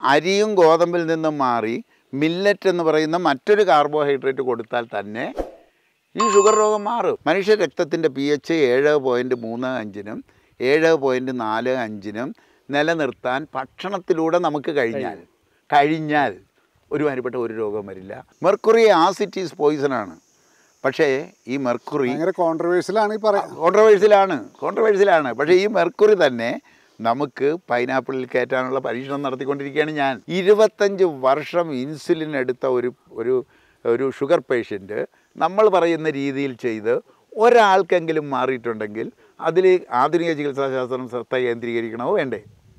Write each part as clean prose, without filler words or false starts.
അരിയും ഗോതമ്പിൽ നിന്നും മാറി മില്ലറ്റ് എന്ന് പറയുന്ന മറ്റൊരു കാർബോഹൈഡ്രേറ്റ് കൊടുത്താൽ തന്നെ ഈ ഷുഗർ രോഗം മാറും. മനുഷ്യ രക്തത്തിൻ്റെ pH 7.35-നും 7.45-നും നിലനിർത്താൻ ഭക്ഷണത്തിലൂടെ നമുക്ക് കഴിഞ്ഞാൽ ഒരുമാതിരിപ്പെട്ട ഒരു രോഗം വരില്ല. മെർക്കുറി ആസിഡ് ഈസ് പോയിസണാണ്. പക്ഷേ ഈ മെർക്കുറി കോൺട്രവേഴ്സിലാണ്. പക്ഷേ ഈ മെർക്കുറി തന്നെ നമുക്ക് പൈനാപ്പിളിൽ കയറ്റാനുള്ള പരീക്ഷണം നടത്തിക്കൊണ്ടിരിക്കുകയാണ് ഞാൻ. 25 വർഷം ഇൻസുലിൻ എടുത്ത ഒരു ഷുഗർ പേഷ്യൻറ്റ് നമ്മൾ പറയുന്ന രീതിയിൽ ചെയ്ത് ഒരാൾക്കെങ്കിലും മാറിയിട്ടുണ്ടെങ്കിൽ അതിൽ ആധുനിക ചികിത്സാശാസ്ത്രം ശ്രദ്ധ കേന്ദ്രീകരിക്കണമോ വേണ്ടേ?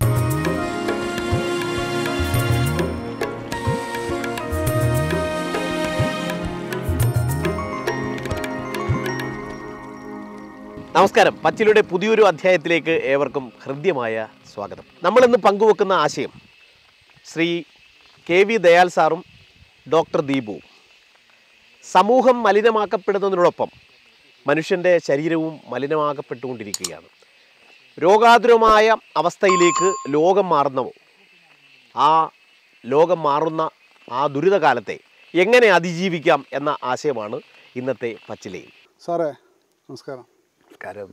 നമസ്കാരം. പച്ചിലയുടെ പുതിയൊരു അധ്യായത്തിലേക്ക് ഏവർക്കും ഹൃദ്യമായ സ്വാഗതം. നമ്മളിന്ന് പങ്കുവെക്കുന്ന ആശയം ശ്രീ KV ദയാൽ സാറും ഡോക്ടർ ദീപുവും. സമൂഹം മലിനമാക്കപ്പെടുന്നതിനോടൊപ്പം മനുഷ്യൻ്റെ ശരീരവും മലിനമാക്കപ്പെട്ടുകൊണ്ടിരിക്കുകയാണ്. രോഗാതുരമായ അവസ്ഥയിലേക്ക് ലോകം മാറുന്നവോ ആ ലോകം മാറുന്ന ആ ദുരിതകാലത്തെ എങ്ങനെ അതിജീവിക്കാം എന്ന ആശയമാണ് ഇന്നത്തെ പച്ചിലയിൽ. സാറേ നമസ്കാരം. നമസ്കാരം.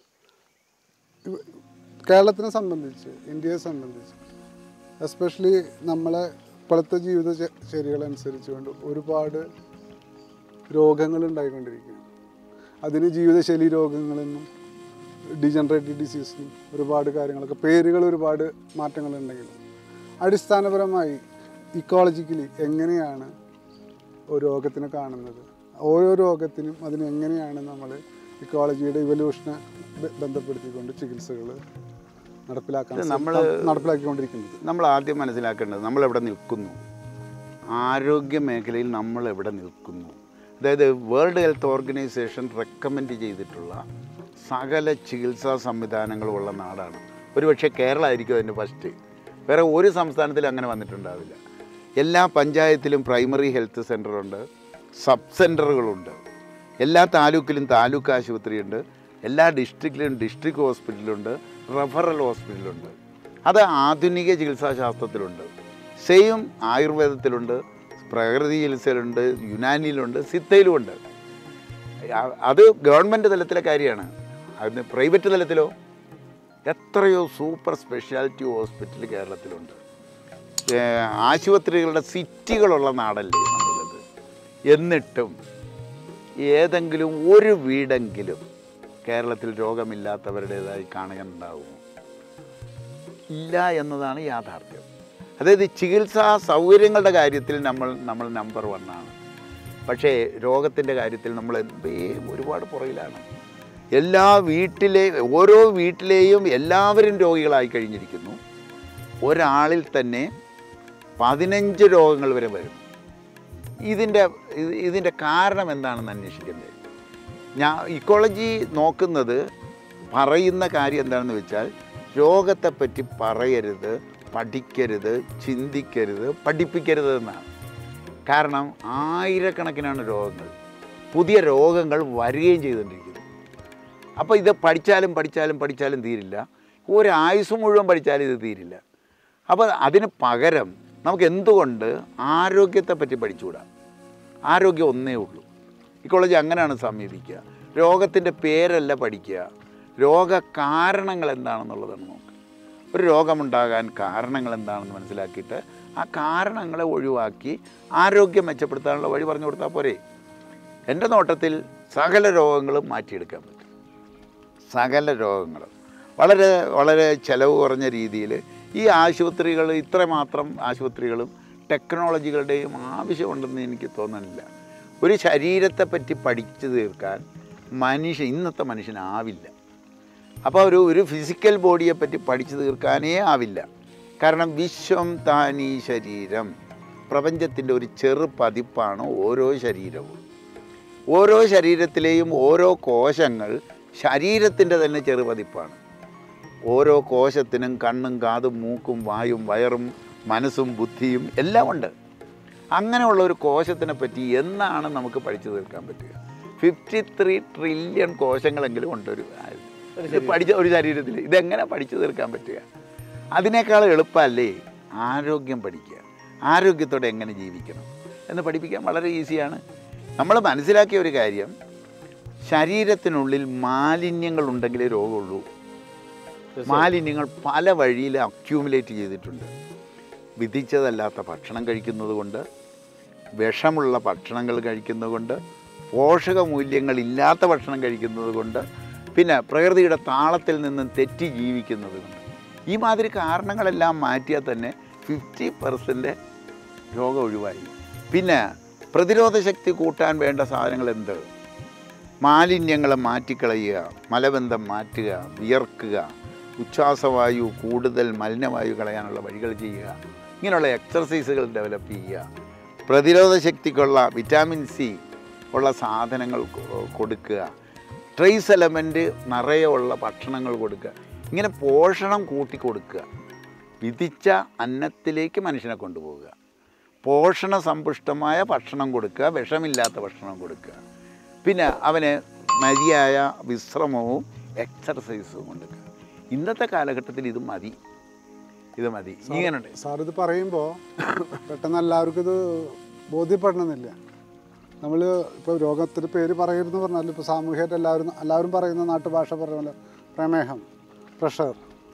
കേരളത്തിനെ സംബന്ധിച്ച്, ഇന്ത്യയെ സംബന്ധിച്ച് എസ്പെഷ്യലി നമ്മളെ ഇപ്പോഴത്തെ ജീവിത ശൈലികളനുസരിച്ചുകൊണ്ട് ഒരുപാട് രോഗങ്ങൾ ഉണ്ടായിക്കൊണ്ടിരിക്കുകയാണ്. അതിന് ജീവിതശൈലി രോഗങ്ങളെന്നും ഡീജനറേറ്റീവ് ഡിസീസിനും ഒരുപാട് കാര്യങ്ങളൊക്കെ പേരുകൾ ഒരുപാട് മാറ്റങ്ങളുണ്ടെങ്കിലും അടിസ്ഥാനപരമായി ഇക്കോളജിക്കലി എങ്ങനെയാണ് ഒരു രോഗത്തിനെ കാണുന്നത്, ഓരോ രോഗത്തിനും അതിനെങ്ങനെയാണ് നമ്മൾ ഇക്കോളജിയുടെ ഇവല്യൂഷനെ ബന്ധപ്പെടുത്തിക്കൊണ്ട് ചികിത്സകൾ നടപ്പിലാക്കിക്കൊണ്ടിരിക്കുന്നത്. നമ്മൾ ആദ്യം മനസ്സിലാക്കേണ്ടത് നമ്മളെവിടെ നിൽക്കുന്നു, ആരോഗ്യ മേഖലയിൽ നമ്മളെവിടെ നിൽക്കുന്നു. അതായത് വേൾഡ് ഹെൽത്ത് ഓർഗനൈസേഷൻ റെക്കമെൻഡ് ചെയ്തിട്ടുള്ള സകല ചികിത്സാ സംവിധാനങ്ങളുമുള്ള നാടാണ്. ഒരുപക്ഷെ കേരളമായിരിക്കും അതിൻ്റെ ഫസ്റ്റ്. വേറെ ഒരു സംസ്ഥാനത്തിലും അങ്ങനെ വന്നിട്ടുണ്ടാവില്ല. എല്ലാ പഞ്ചായത്തിലും പ്രൈമറി ഹെൽത്ത് സെൻ്ററുണ്ട്, സബ് സെൻ്ററുകളുണ്ട്. എല്ലാ താലൂക്കിലും താലൂക്ക് ആശുപത്രിയുണ്ട്, എല്ലാ ഡിസ്ട്രിക്റ്റിലും ഡിസ്ട്രിക്ട് ഹോസ്പിറ്റലുണ്ട്, റെഫറൽ ഹോസ്പിറ്റലുണ്ട്. അത് ആധുനിക ചികിത്സാശാസ്ത്രത്തിലുണ്ട്. സെയിം ആയുർവേദത്തിലുണ്ട്, പ്രകൃതി ചികിത്സയിലുണ്ട്, യുനാനിയിലുണ്ട്, സിദ്ധയിലുമുണ്ട്. അത് ഗവൺമെൻറ് തലത്തിലെ കാര്യമാണ്. അതിന് പ്രൈവറ്റ് തലത്തിലോ എത്രയോ സൂപ്പർ സ്പെഷ്യാലിറ്റി ഹോസ്പിറ്റൽ കേരളത്തിലുണ്ട്. ആശുപത്രികളുടെ സിറ്റികളുള്ള നാടല്ലേ നമ്മളുള്ളത്. എന്നിട്ടും ഏതെങ്കിലും ഒരു വീടെങ്കിലും കേരളത്തിൽ രോഗമില്ലാത്തവരുടേതായി കാണുന്നുണ്ടാവുമോ? ഇല്ല എന്നതാണ് യാഥാർത്ഥ്യം. അതായത് ചികിത്സാ സൗകര്യങ്ങളുടെ കാര്യത്തിൽ നമ്മൾ നമ്പർ 1 ആണ്. പക്ഷേ രോഗത്തിൻ്റെ കാര്യത്തിൽ നമ്മൾ ഒരുപാട് പുറകിലാണ്. ഓരോ വീട്ടിലെയും എല്ലാവരും രോഗികളായി കഴിഞ്ഞിരിക്കുന്നു. ഒരാളിൽ തന്നെ 15 രോഗങ്ങൾ വരെ വരും. ഇതിൻ്റെ കാരണം എന്താണെന്ന് അന്വേഷിക്കേണ്ടത്. ഇക്കോളജി നോക്കുന്നത് പറയുന്ന കാര്യം എന്താണെന്ന് വെച്ചാൽ രോഗത്തെപ്പറ്റി പറയരുത്, പഠിക്കരുത്, ചിന്തിക്കരുത്, പഠിപ്പിക്കരുത് എന്നാണ്. കാരണം ആയിരക്കണക്കിനാണ് രോഗങ്ങൾ, പുതിയ രോഗങ്ങൾ വരികയും ചെയ്തുകൊണ്ടിരിക്കുന്നു. അപ്പോൾ ഇത് പഠിച്ചാലും തീരില്ല. ഒരായുസ് മുഴുവൻ പഠിച്ചാലും ഇത് തീരില്ല. അപ്പോൾ അതിന് പകരം നമുക്ക് എന്തുകൊണ്ട് ആരോഗ്യത്തെപ്പറ്റി പഠിച്ചുകൂടാ? ആരോഗ്യം ഒന്നേ ഉള്ളൂ. ഇക്കോളജി അങ്ങനെയാണ് സമീപിക്കുക. രോഗത്തിൻ്റെ പേരല്ല പഠിക്കുക, രോഗകാരണങ്ങൾ എന്താണെന്നുള്ളതാണ് നോക്കുക. ഒരു രോഗമുണ്ടാകാൻ കാരണങ്ങൾ എന്താണെന്ന് മനസ്സിലാക്കിയിട്ട് ആ കാരണങ്ങളെ ഒഴിവാക്കി ആരോഗ്യം മെച്ചപ്പെടുത്താനുള്ള വഴി പറഞ്ഞു കൊടുത്താൽ പോരെ. എൻ്റെ നോട്ടത്തിൽ സകല രോഗങ്ങളും മാറ്റിയെടുക്കാൻ പറ്റും. സകല രോഗങ്ങളും വളരെ വളരെ ചിലവ് കുറഞ്ഞ രീതിയിൽ ഈ ആശുപത്രികൾ, ഇത്രമാത്രം ആശുപത്രികളും ടെക്നോളജികളുടെയും ആവശ്യമുണ്ടെന്ന് എനിക്ക് തോന്നുന്നില്ല. ഒരു ശരീരത്തെപ്പറ്റി പഠിച്ചു തീർക്കാൻ ഇന്നത്തെ മനുഷ്യനാവില്ല. അപ്പോൾ ഒരു ഫിസിക്കൽ ബോഡിയെപ്പറ്റി പഠിച്ചു തീർക്കാനേ ആവില്ല. കാരണം വിശ്വം താനീ ശരീരം, പ്രപഞ്ചത്തിൻ്റെ ഒരു ചെറു പതിപ്പാണ് ഓരോ ശരീരവും. ഓരോ ശരീരത്തിലെയും ഓരോ കോശങ്ങൾ ശരീരത്തിൻ്റെ തന്നെ ചെറുപതിപ്പാണ്. ഓരോ കോശത്തിനും കണ്ണും കാതും മൂക്കും വായും വയറും മനസ്സും ബുദ്ധിയും എല്ലാം ഉണ്ട്. അങ്ങനെയുള്ള ഒരു കോശത്തിനെ പറ്റി എന്നാണ് നമുക്ക് പഠിച്ചു തീർക്കാൻ പറ്റുക? 53 ട്രില്യൺ കോശങ്ങളെങ്കിലും ഉണ്ട് ഒരു ശരീരത്തിൽ. ഇതെങ്ങനെ പഠിച്ചു തീർക്കാൻ പറ്റുക? അതിനേക്കാൾ എളുപ്പമല്ലേ ആരോഗ്യം പഠിക്കുക. ആരോഗ്യത്തോടെ എങ്ങനെ ജീവിക്കണം എന്ന് പഠിപ്പിക്കാൻ വളരെ ഈസിയാണ്. നമ്മൾ മനസ്സിലാക്കിയ ഒരു കാര്യം, ശരീരത്തിനുള്ളിൽ മാലിന്യങ്ങളുണ്ടെങ്കിലേ രോഗമുള്ളൂ. മാലിന്യങ്ങൾ പല വഴിയിൽ അക്യൂമുലേറ്റ് ചെയ്തിട്ടുണ്ട്. വിധിച്ചതല്ലാത്ത ഭക്ഷണം കഴിക്കുന്നത് കൊണ്ട്, വിഷമുള്ള ഭക്ഷണങ്ങൾ കഴിക്കുന്നത് കൊണ്ട്, പോഷകമൂല്യങ്ങളില്ലാത്ത ഭക്ഷണം കഴിക്കുന്നത് കൊണ്ട്, പിന്നെ പ്രകൃതിയുടെ താളത്തിൽ നിന്നും തെറ്റി ജീവിക്കുന്നത് കൊണ്ട്, ഈ മാതിരി കാരണങ്ങളെല്ലാം മാറ്റിയാൽ തന്നെ 50% രോഗം ഒഴിവായി. പിന്നെ പ്രതിരോധ ശക്തി കൂട്ടാൻ വേണ്ട സാധനങ്ങൾ എന്ത്? മാലിന്യങ്ങൾ മാറ്റിക്കളയുക, മലബന്ധം മാറ്റുക, വിയർക്കുക, ഉച്ഛ്വാസവായു കൂടുതൽ മലിനവായു കളയാനുള്ള വഴികൾ ചെയ്യുക, ഇങ്ങനെയുള്ള എക്സർസൈസുകൾ ഡെവലപ്പ് ചെയ്യുക, പ്രതിരോധ ശക്തിക്കുള്ള വിറ്റാമിൻ സി ഉള്ള സാധനങ്ങൾ കൊടുക്കുക, ട്രേസ് എലമെൻറ്റ് നിറയെ ഉള്ള ഭക്ഷണങ്ങൾ കൊടുക്കുക, ഇങ്ങനെ പോഷണം കൂട്ടിക്കൊടുക്കുക. വിധിച്ച അന്നത്തിലേക്ക് മനുഷ്യനെ കൊണ്ടുപോവുക, പോഷണ സമ്പുഷ്ടമായ ഭക്ഷണം കൊടുക്കുക, വിഷമില്ലാത്ത ഭക്ഷണം കൊടുക്കുക, പിന്നെ അവന് മതിയായ വിശ്രമവും എക്സർസൈസും കൊടുക്കുക. ഇന്നത്തെ കാലഘട്ടത്തിൽ ഇത് മതി. ഇങ്ങനെയുണ്ട് സാർ. ഇത് പറയുമ്പോൾ പെട്ടെന്ന് എല്ലാവർക്കും ഇത് ബോധ്യപ്പെടണമെന്നില്ല. നമ്മൾ ഇപ്പോൾ രോഗത്തിൻ്റെ പേര് പറയരുതെന്ന് പറഞ്ഞാൽ, ഇപ്പോൾ സാമൂഹികമായിട്ട് എല്ലാവരും പറയുന്ന നാട്ടുഭാഷ പറയുന്ന പ്രമേഹം, പ്രഷർ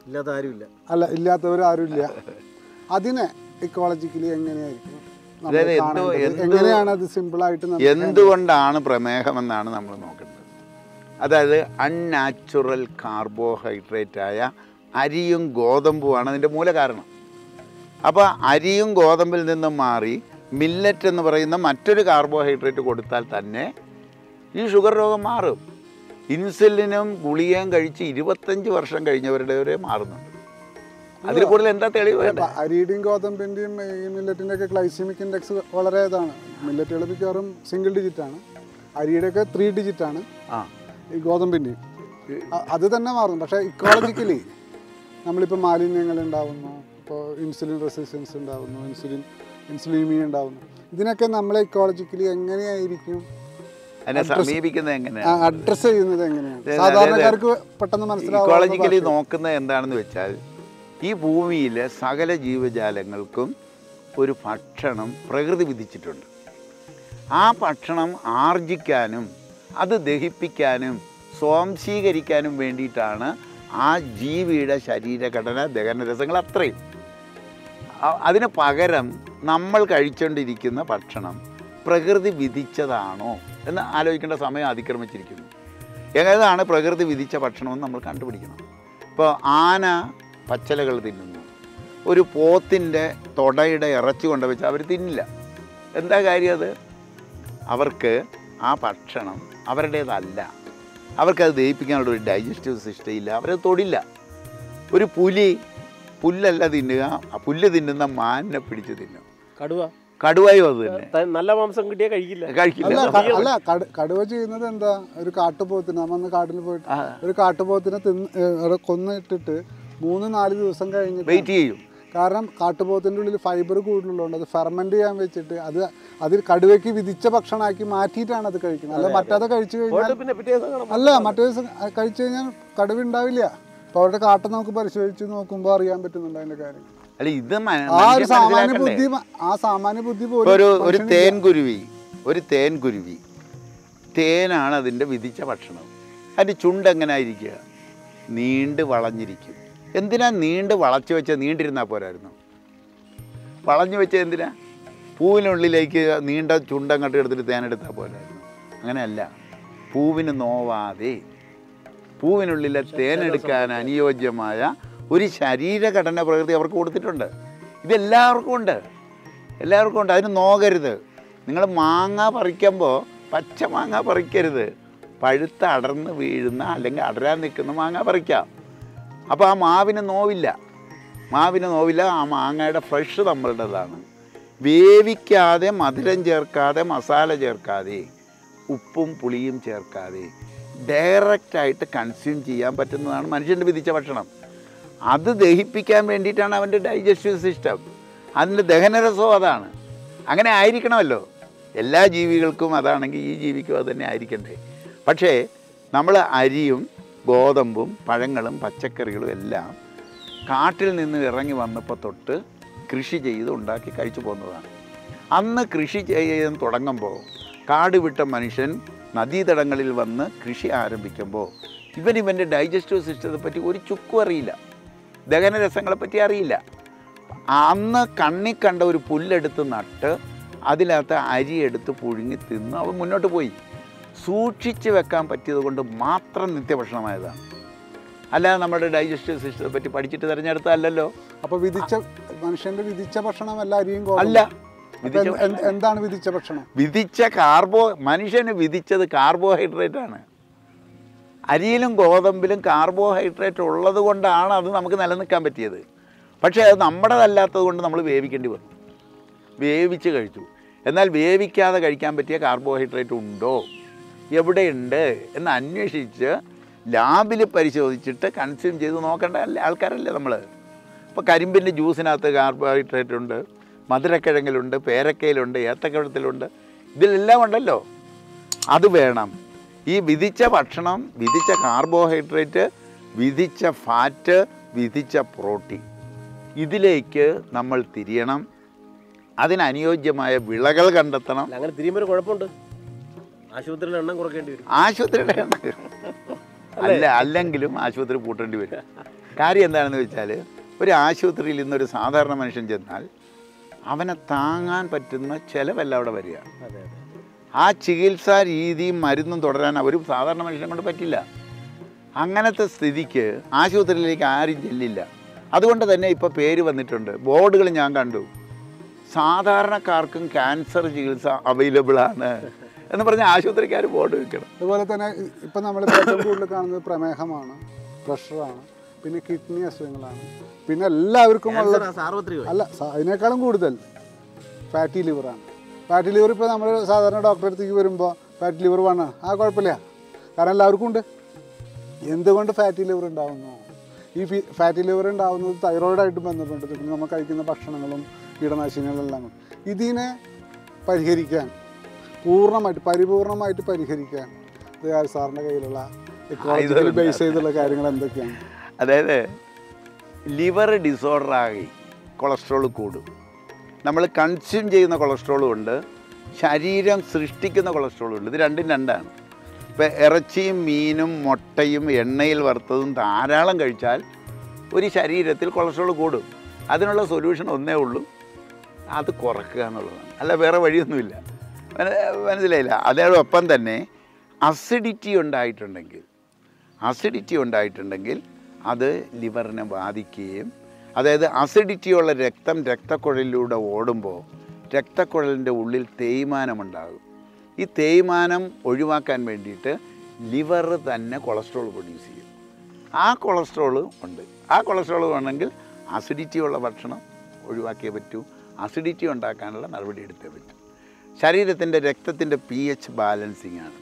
ഇല്ലാത്തവരാരുമില്ല. അതിനെ ഇക്കോളജിക്കലി എങ്ങനെയായിരിക്കും, എങ്ങനെയാണ് അത് സിമ്പിളായിട്ട് എന്തുകൊണ്ടാണ് പ്രമേഹമെന്നാണ് നമ്മൾ നോക്കേണ്ടത്. അതായത് അൺനാച്ചുറൽ കാർബോഹൈഡ്രേറ്റായ അരിയും ഗോതമ്പുമാണ് അതിൻ്റെ മൂല കാരണം. അപ്പോൾ അരിയും ഗോതമ്പിൽ നിന്നും മാറി മില്ലറ്റ് എന്ന് പറയുന്ന മറ്റൊരു കാർബോഹൈഡ്രേറ്റ് കൊടുത്താൽ തന്നെ ഈ ഷുഗർ രോഗം മാറും. ഇൻസുലിനും ഗുളികയും കഴിച്ച് 25 വർഷം കഴിഞ്ഞവരുടെ വരെ മാറുന്നുണ്ട്. അതിൽ കൂടുതൽ എന്താ തെളിവ് വേണ്ട? അരിയുടെയും ഗോതമ്പിൻ്റെയും ഈ മില്ലറ്റിൻ്റെ ഒക്കെ ഗ്ലൈസിമിക് ഇൻഡെക്സ് വളരെ ഇതാണ്. മില്ലറ്റുകൾ മിക്കവാറും സിംഗിൾ ഡിജിറ്റാണ്, അരിയുടെയൊക്കെ 3 ഡിജിറ്റാണ്, ഈ ഗോതമ്പിൻ്റെയും അത് തന്നെ മാറും. പക്ഷേ ഇക്കോളജിക്കലി നമ്മളിപ്പോൾ മാലിന്യങ്ങൾ ഉണ്ടാവുന്നു, ഇപ്പോൾ ഇൻസുലിൻ റെസിസ്റ്റൻസ് ഉണ്ടാവുന്നു, ഇൻസുലിമീമിയ ഉണ്ടാവുന്നു. ഇതിനൊക്കെ നമ്മളെ ഇക്കോളജിക്കലി എങ്ങനെയായിരിക്കും അഡ്രസ് ചെയ്യുന്നത്? എങ്ങനെയാണ് സാധാരണക്കാർക്ക് പെട്ടെന്ന് മനസ്സിലാവും? ഇക്കോളജിക്കലി നോക്കുന്നത് എന്താണെന്ന് വെച്ചാൽ, ഈ ഭൂമിയിലെ സകല ജീവജാലങ്ങൾക്കും ഒരു ഭക്ഷണം പ്രകൃതി വിധിച്ചിട്ടുണ്ട്. ആ ഭക്ഷണം ആർജിക്കാനും അത് ദഹിപ്പിക്കാനും സ്വാംശീകരിക്കാനും വേണ്ടിയിട്ടാണ് ആ ജീവിയുടെ ശരീരഘടന, ദഹനരസങ്ങൾ അത്രയും. അതിന് പകരം നമ്മൾ കഴിച്ചുകൊണ്ടിരിക്കുന്ന ഭക്ഷണം പ്രകൃതി വിധിച്ചതാണോ എന്ന് ആലോചിക്കേണ്ട സമയം അതിക്രമിച്ചിരിക്കുന്നു. ഏതാണ് പ്രകൃതി വിധിച്ച ഭക്ഷണമെന്ന് നമ്മൾ കണ്ടുപിടിക്കണം. ഇപ്പോൾ ആന പച്ചിലകൾ തിന്നുന്നു, ഒരു പോത്തിൻ്റെ തൊടയുടെ ഇറച്ചി കൊണ്ടുവച്ച് അവർ തിന്നില്ല. എന്താ കാര്യം? അത് അവർക്ക് ആ ഭക്ഷണം അവരുടേതല്ല, അവർക്കത് ദഹിപ്പിക്കാനുള്ള ഒരു ഡൈജസ്റ്റീവ് സിസ്റ്റം ഇല്ല, അവരത് തൊടില്ല. ഒരു പുല്ലല്ല തിന്നുക, പുല്ല് തിന്നുന്ന മാനിനെ പിടിച്ച് തിന്നും. കടുവയോ അത് തന്നെ നല്ല മാംസം കിട്ടിയാൽ കഴിക്കില്ല. അല്ല, കടുവ ചെയ്യുന്നത് എന്താ? ഒരു കാട്ടുപോത്തിന്, നമ്മന്ന് കാട്ടിൽ പോയിട്ട് ഒരു കാട്ടുപോത്തിനെ കൊന്നിട്ടിട്ട് 3-4 ദിവസം കഴിഞ്ഞ് വെയിറ്റ് ചെയ്യും. കാരണം കാട്ടുപോത്തിൻ്റെ ഉള്ളിൽ ഫൈബർ കൂടുതലുള്ളതുകൊണ്ട് അത് ഫെർമെൻറ്റ് ചെയ്യാൻ വെച്ചിട്ട് അതിൽ കടുവയ്ക്ക് വിധിച്ച ഭക്ഷണമാക്കി മാറ്റിയിട്ടാണ് അത് കഴിക്കുന്നത്. അല്ല മറ്റേത് കഴിച്ചു കഴിഞ്ഞാൽ മറ്റേ ദിവസം കഴിച്ചു കഴിഞ്ഞാൽ കടുവ ഉണ്ടാവില്ല. അപ്പോൾ അവരുടെ കാട്ടം നമുക്ക് പരിശോധിച്ച് നോക്കുമ്പോൾ അറിയാൻ പറ്റുന്നുണ്ട് അതിൻ്റെ കാര്യം. അല്ല, ഇത് സാമാന്യ ബുദ്ധി പോലും. ഒരു തേൻകുരുവി തേനാണ് അതിൻ്റെ വിധിച്ച ഭക്ഷണം. അതിൻ്റെ ചുണ്ട് എങ്ങനെ ആയിരിക്കുക? നീണ്ട് വളഞ്ഞിരിക്കും. എന്തിനാ നീണ്ട് വളച്ചു വെച്ചാൽ? നീണ്ടിരുന്നാൽ പോരായിരുന്നു? വളഞ്ഞു വെച്ചാൽ എന്തിനാ? പൂവിനുള്ളിലേക്ക് നീണ്ട ചുണ്ടങ്ങോട്ട് എടുത്തിട്ട് തേനെടുത്താൽ പോരായിരുന്നു? അങ്ങനെയല്ല. പൂവിന് നോവാതെ പൂവിനുള്ളിലെ തേനെടുക്കാൻ അനുയോജ്യമായ ഒരു ശരീരഘടന പ്രകൃതി അവർക്ക് കൊടുത്തിട്ടുണ്ട്. ഇതെല്ലാവർക്കും ഉണ്ട്. അതിന് നോക്കരുത്. നിങ്ങൾ മാങ്ങ പറിക്കുമ്പോൾ പച്ച മാങ്ങ പറിക്കരുത്, പഴുത്ത അടർന്ന് വീഴുന്ന അല്ലെങ്കിൽ അടരാൻ നിൽക്കുന്ന മാങ്ങ പറിക്കാം. അപ്പോൾ ആ മാവിന് നോവില്ല. ആ മാങ്ങയുടെ ഫ്രഷ് നമ്മളുടേതാണ്. വേവിക്കാതെ, മധുരം ചേർക്കാതെ, മസാല ചേർക്കാതെ, ഉപ്പും പുളിയും ചേർക്കാതെ ഡയറക്റ്റായിട്ട് കൺസ്യൂം ചെയ്യാൻ പറ്റുന്നതാണ് മനുഷ്യൻ്റെ വിധിച്ച ഭക്ഷണം. അത് ദഹിപ്പിക്കാൻ വേണ്ടിയിട്ടാണ് അവൻ്റെ ഡൈജസ്റ്റീവ് സിസ്റ്റം, അതിൻ്റെ ദഹനരസവും അതാണ്. അങ്ങനെ ആയിരിക്കണമല്ലോ. എല്ലാ ജീവികൾക്കും അതാണെങ്കിൽ ഈ ജീവിക്കും അത് തന്നെ ആയിരിക്കണ്ടേ. പക്ഷേ നമ്മൾ അരിയും ഗോതമ്പും പഴങ്ങളും പച്ചക്കറികളും എല്ലാം കാട്ടിൽ നിന്ന് ഇറങ്ങി വന്നപ്പോൾ തൊട്ട് കൃഷി ചെയ്ത് ഉണ്ടാക്കി കഴിച്ചു പോകുന്നതാണ്. അന്ന് കൃഷി ചെയ്യാൻ തുടങ്ങുമ്പോൾ കാട് വിട്ട മനുഷ്യൻ നദീതടങ്ങളിൽ വന്ന് കൃഷി ആരംഭിക്കുമ്പോൾ ഇവൻ്റെ ഡൈജസ്റ്റീവ് സിസ്റ്റത്തെ പറ്റി ഒരു ചുക്കും അറിയില്ല, ദഹനരസങ്ങളെപ്പറ്റി അറിയില്ല. അന്ന് കണ്ണി കണ്ട ഒരു പുല്ലെടുത്ത് നട്ട് അതിനകത്ത് അരിയെടുത്ത് പുഴുങ്ങി തിന്ന് അവൻ മുന്നോട്ട് പോയി. സൂക്ഷിച്ച് വെക്കാൻ പറ്റിയത് കൊണ്ട് മാത്രം നിത്യഭക്ഷണമായതാണ്. അല്ലാതെ നമ്മുടെ ഡൈജസ്റ്റീവ് സിസ്റ്റത്തെ പറ്റി പഠിച്ചിട്ട് തിരഞ്ഞെടുത്തല്ലോ. അപ്പോൾ മനുഷ്യൻ്റെ വിധിച്ച ഭക്ഷണമല്ല അരിയും അല്ല. എന്താണ് വിധിച്ച ഭക്ഷണം? മനുഷ്യന് വിധിച്ചത് കാർബോഹൈഡ്രേറ്റ് ആണ്. അരിയിലും ഗോതമ്പിലും കാർബോഹൈഡ്രേറ്റ് ഉള്ളത് കൊണ്ടാണ് അത് നമുക്ക് നിലനിൽക്കാൻ പറ്റിയത്. പക്ഷേ അത് നമ്മുടേതല്ലാത്തത് കൊണ്ട് നമ്മൾ വേവിക്കേണ്ടി വന്നു, വേവിച്ച് കഴിച്ചു. എന്നാൽ വേവിക്കാതെ കഴിക്കാൻ പറ്റിയ കാർബോഹൈഡ്രേറ്റ് ഉണ്ടോ, എവിടെയുണ്ട് എന്ന് അന്വേഷിച്ച് ലാബിൽ പരിശോധിച്ചിട്ട് കൺസ്യൂം ചെയ്ത് നോക്കേണ്ട ആൾക്കാരല്ലേ നമ്മൾ. ഇപ്പോൾ കരിമ്പിൻ്റെ ജ്യൂസിനകത്ത് കാർബോഹൈഡ്രേറ്റ് ഉണ്ട്, മധുരക്കിഴങ്ങിലുണ്ട്, പേരക്കയിലുണ്ട്, ഏത്തക്കിഴത്തിലുണ്ട്, ഇതിലെല്ലാം ഉണ്ടല്ലോ. അത് വേണം. ഈ വിധിച്ച ഭക്ഷണം, വിധിച്ച കാർബോഹൈഡ്രേറ്റ്, വിധിച്ച ഫാറ്റ്, വിധിച്ച പ്രോട്ടീൻ, ഇതിലേക്ക് നമ്മൾ തിരിയണം. അതിനനുയോജ്യമായ വിളകൾ കണ്ടെത്തണം. അങ്ങനെ തിരിയുമ്പോൾ കുഴപ്പമുണ്ട്, ആശുപത്രിയുടെ എണ്ണം കുറയ്ക്കേണ്ടി വരും. ആശുപത്രിയുടെ എണ്ണം അല്ലെങ്കിലും ആശുപത്രി പൂട്ടേണ്ടി വരും. കാര്യം എന്താണെന്ന് വെച്ചാൽ, ഒരു ആശുപത്രിയിൽ ഇന്നൊരു സാധാരണ മനുഷ്യൻ ചെന്നാൽ അവനെ താങ്ങാൻ പറ്റുന്ന ചിലവല്ല അവിടെ വരിക. ആ ചികിത്സാ രീതിയും മരുന്നും തുടരാൻ ഒരു സാധാരണ മനുഷ്യനെ കൊണ്ട് പറ്റില്ല. അങ്ങനത്തെ സ്ഥിതിക്ക് ആശുപത്രിയിലേക്ക് ആരും ചെല്ലില്ല. അതുകൊണ്ട് തന്നെ ഇപ്പോൾ പേര് വന്നിട്ടുണ്ട്, ബോർഡുകൾ ഞാൻ കണ്ടു, സാധാരണക്കാർക്കും ക്യാൻസർ ചികിത്സ അവൈലബിളാണ് എന്ന് പറഞ്ഞാൽ ആശുപത്രിക്കാർ ബോർഡ് വെക്കണം. അതുപോലെ തന്നെ ഇപ്പം നമ്മൾ ഏറ്റവും കൂടുതൽ കാണുന്നത് പ്രമേഹമാണ്, പ്രഷറാണ്, പിന്നെ കിഡ്നി അസുഖങ്ങളാണ്, പിന്നെ എല്ലാവർക്കും അല്ല അതിനേക്കാളും കൂടുതൽ ഫാറ്റി ലിവറാണ്. ഫാറ്റി ലിവർ ഇപ്പോൾ നമ്മൾ സാധാരണ ഡോക്ടറെ അടുത്തേക്ക് വരുമ്പോൾ ഫാറ്റി ലിവർ വേണം, കുഴപ്പമില്ല, കാരണം എല്ലാവർക്കും ഉണ്ട്. എന്തുകൊണ്ട് ഫാറ്റി ലിവർ ഉണ്ടാകുന്നു? ഈ ഫാറ്റി ലിവർ ഉണ്ടാകുന്നത് തൈറോയിഡായിട്ട് ബന്ധപ്പെട്ട് പിന്നെ നമ്മൾ കഴിക്കുന്ന ഭക്ഷണങ്ങളും കീടനാശിനികളെല്ലാം. ഇതിനെ പരിഹരിക്കാൻ പരിപൂർണമായിട്ട് പരിഹരിക്കാൻ ദയാൽ സാറിൻ്റെ കയ്യിലുള്ള ഇക്കോളജിക്കൽ ബേസ് ചെയ്തുള്ള കാര്യങ്ങൾ എന്തൊക്കെയാണ്? അതായത് ലിവർ ഡിസോർഡറായി കൊളസ്ട്രോൾ കൂടും. നമ്മൾ കൺസ്യൂം ചെയ്യുന്ന കൊളസ്ട്രോളും ഉണ്ട്, ശരീരം സൃഷ്ടിക്കുന്ന കൊളസ്ട്രോളും ഉണ്ട്. ഇത് രണ്ടും രണ്ടാണ്. ഇപ്പോൾ ഇറച്ചിയും മീനും മുട്ടയും എണ്ണയിൽ വറുത്തതും ധാരാളം കഴിച്ചാൽ ഒരു ശരീരത്തിൽ കൊളസ്ട്രോൾ കൂടും. അതിനുള്ള സൊല്യൂഷൻ ഒന്നേ ഉള്ളൂ, അത് കുറയ്ക്കുക എന്നുള്ളതാണ്. അല്ല വേറെ വഴിയൊന്നുമില്ല. മനസ്സിലായില്ല? അതോടൊപ്പം തന്നെ അസിഡിറ്റി ഉണ്ടായിട്ടുണ്ടെങ്കിൽ അത് ലിവറിനെ ബാധിക്കുകയും, അതായത് അസിഡിറ്റിയുള്ള രക്തം രക്തക്കുഴലിലൂടെ ഓടുമ്പോൾ രക്തക്കുഴലിൻ്റെ ഉള്ളിൽ തേയ്മാനമുണ്ടാകും. ഈ തേയ്മാനം ഒഴിവാക്കാൻ വേണ്ടിയിട്ട് ലിവർ തന്നെ കൊളസ്ട്രോൾ പ്രൊഡ്യൂസ് ചെയ്യും. ആ കൊളസ്ട്രോൾ ഉണ്ട്. ആ കൊളസ്ട്രോൾ വേണമെങ്കിൽ അസിഡിറ്റിയുള്ള ഭക്ഷണം ഒഴിവാക്കിയേ പറ്റൂ, അസിഡിറ്റി ഉണ്ടാക്കാനുള്ള നടപടി എടുത്തേ പറ്റൂ. ശരീരത്തിൻ്റെ രക്തത്തിൻ്റെ pH ബാലൻസിങ് ആണ്.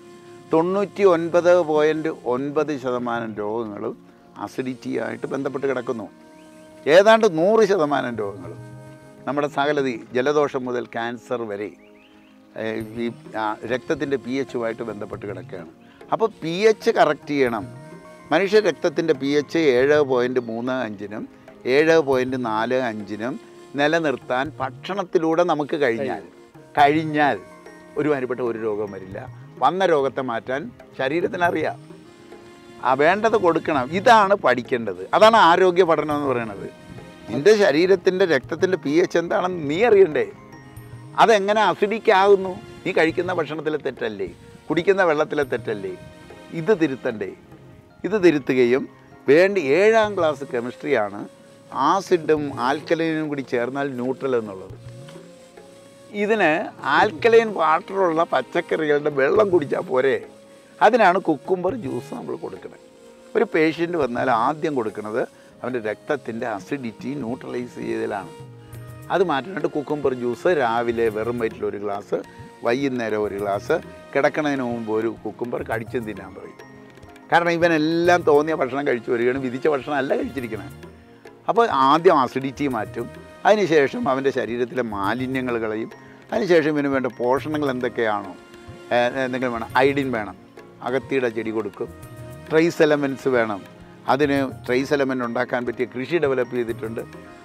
99.9% രോഗങ്ങളും അസിഡിറ്റിയായിട്ട് ബന്ധപ്പെട്ട് കിടക്കുന്നു. ഏതാണ്ട് 100% രോഗങ്ങളും നമ്മുടെ സകലതി ജലദോഷം മുതൽ ക്യാൻസർ വരെ ഈ രക്തത്തിൻ്റെ pHുമായിട്ട് ബന്ധപ്പെട്ട് കിടക്കുകയാണ്. അപ്പോൾ pH കറക്റ്റ് ചെയ്യണം. മനുഷ്യ രക്തത്തിൻ്റെ pH 7.35-നും 7.45-നും നിലനിർത്താൻ ഭക്ഷണത്തിലൂടെ നമുക്ക് കഴിഞ്ഞാൽ ഒരുമാതിരിപ്പെട്ട ഒരു രോഗം വരില്ല. വന്ന രോഗത്തെ മാറ്റാൻ ശരീരത്തിനറിയാം. വേണ്ടത് കൊടുക്കണം. ഇതാണ് പഠിക്കേണ്ടത്. അതാണ് ആരോഗ്യ പഠനം എന്ന് പറയുന്നത്. നിൻ്റെ ശരീരത്തിൻ്റെ രക്തത്തിൻ്റെ pH എന്താണെന്ന് നീ അറിയണ്ടേ? അതെങ്ങനെ അസിഡിക്കാകുന്നു? നീ കഴിക്കുന്ന ഭക്ഷണത്തിലെ തെറ്റല്ലേ, കുടിക്കുന്ന വെള്ളത്തിലെ തെറ്റല്ലേ? ഇത് തിരുത്തണ്ടേ? ഇത് തിരുത്തുകയും 7ാം ക്ലാസ് കെമിസ്ട്രിയാണ് ആസിഡും ആൽക്കലൈനും കൂടി ചേർന്നാൽ ന്യൂട്രൽ എന്നുള്ളത്. ഇതിന് ആൽക്കലൈൻ വാട്ടറുള്ള പച്ചക്കറികളുടെ വെള്ളം കുടിച്ചാൽ പോരെ. അതിനാണ് കുക്കുംബർ ജ്യൂസ് നമ്മൾ കൊടുക്കുന്നത്. ഒരു പേഷ്യൻ്റ് വന്നാൽ ആദ്യം കൊടുക്കുന്നത് അവൻ്റെ രക്തത്തിൻ്റെ അസിഡിറ്റി ന്യൂട്രലൈസ് ചെയ്തതിലാണ്. അത് മാറ്റാനായിട്ട് കുക്കുംബർ ജ്യൂസ് രാവിലെ വെറും വയറ്റിൽ 1 ഗ്ലാസ്, വൈകുന്നേരം 1 ഗ്ലാസ്, കിടക്കുന്നതിന് മുമ്പ് ഒരു കുക്കുംബർ കടിച്ചും തിന്നാൻ പറയും. കാരണം ഇവനെല്ലാം തോന്നിയ ഭക്ഷണം കഴിച്ചു വരികയാണ്, വിധിച്ച ഭക്ഷണം അല്ല കഴിച്ചിരിക്കുന്നത്. അപ്പോൾ ആദ്യം അസിഡിറ്റി മാറ്റും, അതിനുശേഷം അവൻ്റെ ശരീരത്തിലെ മാലിന്യങ്ങൾ കളയും, അതിനുശേഷം ഇവന് വേണ്ട പോഷണങ്ങൾ എന്തൊക്കെയാണോ, എന്തെങ്കിലും വേണം, അയഡിൻ വേണം, അകത്തിയുടെ ചെടി കൊടുക്കും, ട്രേസ് എലമെൻറ്റ്സ് വേണം, അതിന് ട്രേസ് എലമെൻറ്റ് ഉണ്ടാക്കാൻ പറ്റിയ കൃഷി ഡെവലപ്പ് ചെയ്തിട്ടുണ്ട്,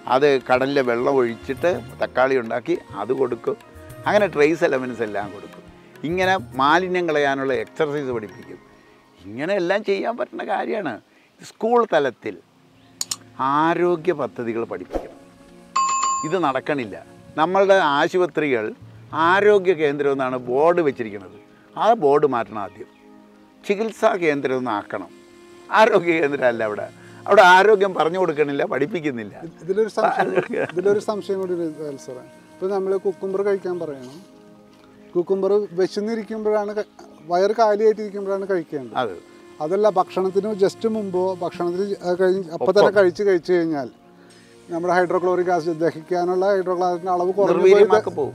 അത് കടലിലെ വെള്ളം ഒഴിച്ചിട്ട് തക്കാളി ഉണ്ടാക്കി അത് കൊടുക്കും. അങ്ങനെ ട്രേസ് എലമെൻറ്റ്സ് എല്ലാം കൊടുക്കും. ഇങ്ങനെ മാലിന്യം കളയാനുള്ള എക്സർസൈസ് പഠിപ്പിക്കും. ഇങ്ങനെ എല്ലാം ചെയ്യാൻ പറ്റുന്ന കാര്യമാണ്. സ്കൂൾ തലത്തിൽ ആരോഗ്യ പദ്ധതികൾ പഠിപ്പിക്കണം. ഇത് നടക്കണില്ല. നമ്മളുടെ ആശുപത്രികൾ ആരോഗ്യ കേന്ദ്രം എന്നാണ് ബോർഡ് വെച്ചിരിക്കുന്നത്. ആ ബോർഡ് മാറ്റണം. ആദ്യം ചികിത്സാ കേന്ദ്രം ഒന്ന് ആക്കണം. ആരോഗ്യ കേന്ദ്രമല്ല അവിടെ. അവിടെ ആരോഗ്യം പറഞ്ഞു കൊടുക്കണില്ല, പഠിപ്പിക്കുന്നില്ല. ഇതിലൊരു സംശയം കൂടി സാറേ. ഇപ്പോൾ നമ്മൾ കുക്കുംബർ കഴിക്കാൻ പറയണം. കുക്കുംബർ വിശന്നിരിക്കുമ്പോഴാണ്, വയറ് കാലിയായിട്ടിരിക്കുമ്പോഴാണ് കഴിക്കേണ്ടത്. അതല്ല ഭക്ഷണത്തിന് ജസ്റ്റ് മുമ്പോ ഭക്ഷണത്തിന് കഴിഞ്ഞ് അപ്പം തന്നെ കഴിച്ചു കഴിഞ്ഞാൽ നമ്മുടെ ഹൈഡ്രോക്ലോറിക് ആസിഡ് ദഹിക്കാനുള്ള ഹൈഡ്രോക്ലോറിൻ്റെ അളവ് കുറഞ്ഞു.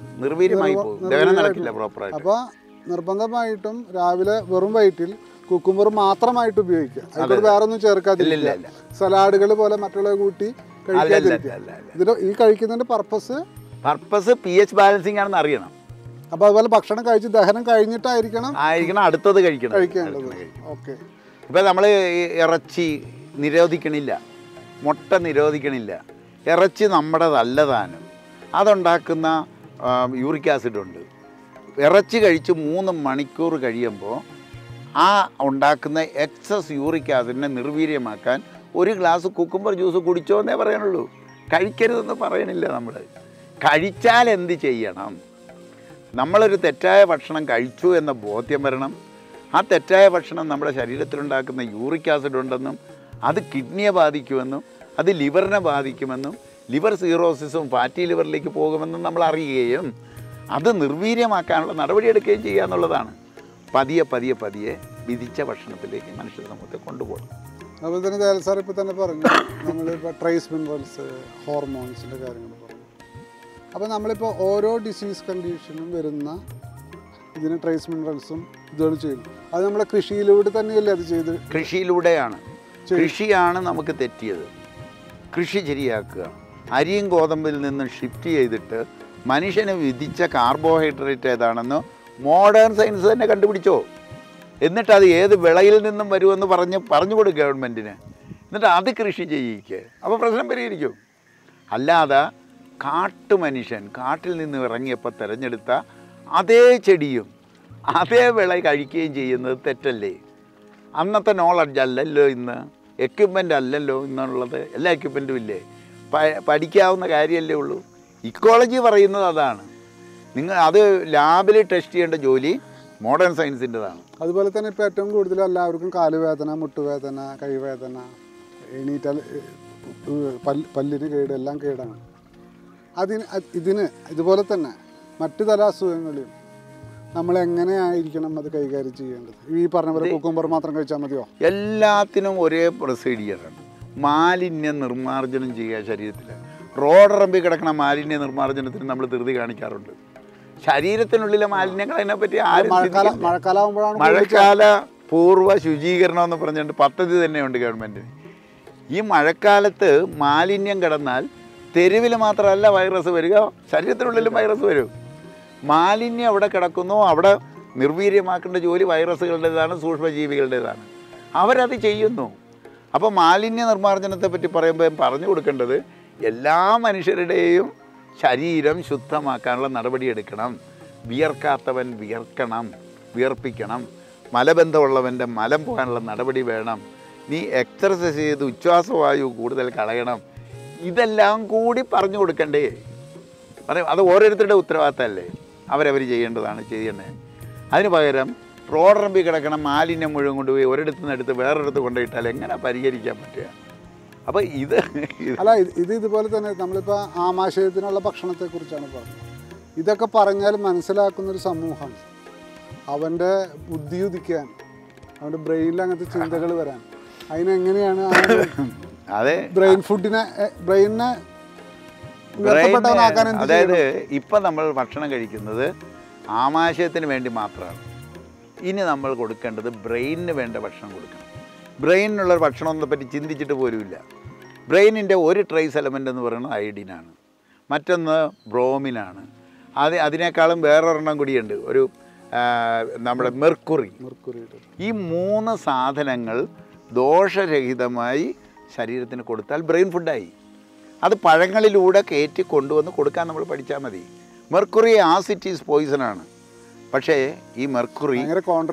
അപ്പോൾ നിർബന്ധമായിട്ടും രാവിലെ വെറും വയറ്റിൽ കുക്കുംബർ മാത്രമായിട്ട് ഉപയോഗിക്കുക. അതിൽ വേറെ ഒന്നും ചേർക്കാതില്ല. സലാഡുകൾ പോലെ മറ്റുള്ള കൂട്ടി കഴിക്കാതിരിക്കുക. ഇതിൽ ഈ കഴിക്കുന്നതിൻ്റെ പർപ്പസ് pH ബാലൻസിങ് ആണെന്ന് അറിയണം. അപ്പോൾ അതുപോലെ ഭക്ഷണം കഴിച്ച് ദഹനം കഴിഞ്ഞിട്ടായിരിക്കണം അടുത്തത് കഴിക്കേണ്ടത്. ഓക്കെ. ഇപ്പം നമ്മൾ ഇറച്ചി നിരോധിക്കണില്ല, മുട്ട നിരോധിക്കണില്ല. ഇറച്ചി നമ്മുടേതല്ലതാനും. അതുണ്ടാക്കുന്ന യൂറിക് ആസിഡുണ്ട്. ഇറച്ചി കഴിച്ച് 3 മണിക്കൂർ കഴിയുമ്പോൾ ആ ഉണ്ടാക്കുന്ന എക്സസ് യൂറിക് ആസിഡിനെ നിർവീര്യമാക്കാൻ ഒരു ഗ്ലാസ് കുക്കുംബർ ജ്യൂസ് കുടിച്ചോ എന്നേ പറയാനുള്ളൂ. കഴിക്കരുതെന്ന് പറയണില്ല. നമ്മൾ കഴിച്ചാൽ എന്ത് ചെയ്യണം? നമ്മളൊരു തെറ്റായ ഭക്ഷണം കഴിച്ചു എന്ന ബോധ്യം വരണം. ആ തെറ്റായ ഭക്ഷണം നമ്മുടെ ശരീരത്തിലുണ്ടാക്കുന്ന യൂറിക് ആസിഡ് ഉണ്ടെന്നും അത് കിഡ്നിയെ ബാധിക്കുമെന്നും അത് ലിവറിനെ ബാധിക്കുമെന്നും ലിവർ സീറോസിസും ഫാറ്റി ലിവറിലേക്ക് പോകുമെന്നും നമ്മൾ അറിയുകയും അത് നിർവീര്യമാക്കാനുള്ള നടപടിയെടുക്കുകയും ചെയ്യുക എന്നുള്ളതാണ്. പതിയെ പതിയെ പതിയെ വിധിച്ച ഭക്ഷണത്തിലേക്ക് മനുഷ്യ സമൂഹത്തെ കൊണ്ടുപോകണം. അതുപോലെ തന്നെ ദയാൽ സാർ ഇപ്പോൾ തന്നെ പറഞ്ഞു, നമ്മളിപ്പോൾ ട്രേസ് മിനറൽസ്, ഹോർമോൺസിൻ്റെ കാര്യങ്ങൾ പറഞ്ഞു. അപ്പോൾ നമ്മളിപ്പോൾ ഓരോ ഡിസീസ് കണ്ടീഷനും വരുന്ന ഇതിന് ട്രേസ് മിനറൽസും ഇതുപോലെ ചെയ്യുന്നു. അത് നമ്മുടെ കൃഷിയിലൂടെ തന്നെയല്ലേ അത് ചെയ്ത്? കൃഷിയാണ് നമുക്ക് തെറ്റിയത്. കൃഷി ശരിയാക്കുക. അരിയും ഗോതമ്പിൽ നിന്നും ഷിഫ്റ്റ് ചെയ്തിട്ട് മനുഷ്യന് വിധിച്ച കാർബോഹൈഡ്രേറ്റ് ഏതാണെന്ന് മോഡേൺ സയൻസ് തന്നെ കണ്ടുപിടിച്ചോ. എന്നിട്ട് അത് ഏത് വിളയിൽ നിന്നും വരുമെന്ന് പറഞ്ഞു കൊടുക്കുക ഗവൺമെൻറ്റിന്. എന്നിട്ട് അത് കൃഷി ചെയ്യിക്കുക. അപ്പോൾ പ്രശ്നം പരിഹരിക്കും. അല്ലാതെ മനുഷ്യൻ കാട്ടിൽ നിന്ന് ഇറങ്ങിയപ്പോൾ തിരഞ്ഞെടുത്ത അതേ ചെടിയും അതേ വിള കഴിക്കുകയും ചെയ്യുന്നത് തെറ്റല്ലേ? അന്നത്തെ നോളജ് അല്ലല്ലോ ഇന്ന്, എക്യുപ്മെൻ്റ് അല്ലല്ലോ ഇന്നുള്ളത്. എല്ലാ എക്യുപ്മെൻറ്റും ഇല്ലേ? പഠിക്കാവുന്ന കാര്യമല്ലേ ഉള്ളൂ. ഇക്കോളജി പറയുന്നത് അതാണ്. നിങ്ങൾ അത് ലാബിൽ ടെസ്റ്റ് ചെയ്യേണ്ട ജോലി മോഡേൺ സയൻസിൻ്റെതാണ്. അതുപോലെ തന്നെ ഇപ്പോൾ ഏറ്റവും കൂടുതൽ എല്ലാവർക്കും കാലുവേദന, മുട്ടുവേദന, കൈവേദന, എണീറ്റാൽ പല്ലിന് കേട്, എല്ലാം കേടാണ്. ഇതിന് ഇതുപോലെ തന്നെ മറ്റു തല അസുഖങ്ങളിലും നമ്മൾ എങ്ങനെയായിരിക്കണം അത് കൈകാര്യം ചെയ്യേണ്ടത്? ഈ പറഞ്ഞ പോലെ കുക്കുംബർ മാത്രം കഴിച്ചാൽ മതിയോ? എല്ലാത്തിനും ഒരേ പ്രൊസീഡിയറാണ്. മാലിന്യ നിർമ്മാർജ്ജനം ചെയ്യുക ശരീരത്തിൽ. റോഡറമ്പി കിടക്കണ മാലിന്യ നിർമ്മാർജ്ജനത്തിന് നമ്മൾ ധൃതി കാണിക്കാറുണ്ട്. ശരീരത്തിനുള്ളിലെ മാലിന്യങ്ങൾ അതിനെപ്പറ്റി മഴക്കാല പൂർവ്വ ശുചീകരണം എന്ന് പറഞ്ഞുകൊണ്ട് പദ്ധതി തന്നെയുണ്ട് ഗവൺമെൻറ്റിന്. ഈ മഴക്കാലത്ത് മാലിന്യം കിടന്നാൽ തെരുവിൽ മാത്രമല്ല വൈറസ് വരിക, ശരീരത്തിനുള്ളിലും വൈറസ് വരും. മാലിന്യം എവിടെ കിടക്കുന്നോ അവിടെ നിർവീര്യമാക്കേണ്ട ജോലി വൈറസുകളുടേതാണ്, സൂക്ഷ്മജീവികളുടേതാണ്. അവരത് ചെയ്യുന്നു. അപ്പോൾ മാലിന്യ നിർമ്മാർജ്ജനത്തെ പറ്റി പറയുമ്പോൾ പറഞ്ഞു കൊടുക്കേണ്ടത് എല്ലാ മനുഷ്യരുടെയും ശരീരം ശുദ്ധമാക്കാനുള്ള നടപടിയെടുക്കണം. വിയർക്കാത്തവൻ വിയർക്കണം, വിയർപ്പിക്കണം. മലബന്ധമുള്ളവൻ്റെ മലം പോകാനുള്ള നടപടി വേണം. നീ എക്സർസൈസ് ചെയ്ത് ഉച്ഛ്വാസവായു കൂടുതൽ കളയണം. ഇതെല്ലാം കൂടി പറഞ്ഞു കൊടുക്കണ്ടേ? അത് ഓരോരുത്തരുടെ ഉത്തരവാദിത്തമല്ലേ? അവരവർ ചെയ്യേണ്ടതാണ് ചെയ്യേണ്ടത്. അതിന് പകരം റോഡറമ്പി കിടക്കണ മാലിന്യം മുഴുവൻ കൊണ്ടുപോയി ഒരിടത്തു നിന്നെടുത്ത് വേറൊരിടത്ത് കൊണ്ടുപോയിട്ടാൽ എങ്ങനെ പരിഹരിക്കാൻ പറ്റുക? അപ്പോൾ ഇതുപോലെ തന്നെ നമ്മളിപ്പോൾ ആമാശയത്തിനുള്ള ഭക്ഷണത്തെക്കുറിച്ചാണ് പറഞ്ഞത്. ഇതൊക്കെ പറഞ്ഞാൽ മനസ്സിലാക്കുന്നൊരു സമൂഹം, അവൻ്റെ ബുദ്ധി ഉദിക്കാൻ, അവൻ്റെ ബ്രെയിനിൽ അങ്ങനത്തെ ചിന്തകൾ വരാൻ, അതിനെങ്ങനെയാണ് ബ്രെയിൻ ഫുഡിനെ ബ്രെയിനിനെ അതായത് ഇപ്പം നമ്മൾ ഭക്ഷണം കഴിക്കുന്നത് ആമാശയത്തിന് വേണ്ടി മാത്രമാണ്. ഇനി നമ്മൾ കൊടുക്കേണ്ടത് ബ്രെയിനിന് വേണ്ട ഭക്ഷണം കൊടുക്കണം. ബ്രെയിനിനുള്ളൊരു ഭക്ഷണത്തെ പറ്റി ചിന്തിച്ചിട്ട് പോലുമില്ല. ബ്രെയിനിൻ്റെ ഒരു ട്രേസ് എലമെൻ്റ് എന്ന് പറയുന്നത് അയഡിനാണ്, മറ്റൊന്ന് ബ്രോമിനാണ്. അതിനേക്കാളും വേറൊരെണ്ണം കൂടിയുണ്ട്, ഒരു നമ്മുടെ മെർക്കുറി. ഈ 3 സാധനങ്ങൾ ദോഷരഹിതമായി ശരീരത്തിന് കൊടുത്താൽ ബ്രെയിൻ ഫുഡായി. അത് പഴങ്ങളിലൂടെ കയറ്റി കൊണ്ടുവന്ന് കൊടുക്കാൻ നമ്മൾ പഠിച്ചാൽ മതി. മെർക്കുറി ആസ് ഇറ്റ് ഈസ് പോയിസണാണ്. പക്ഷേ ഈ മെർക്കുറി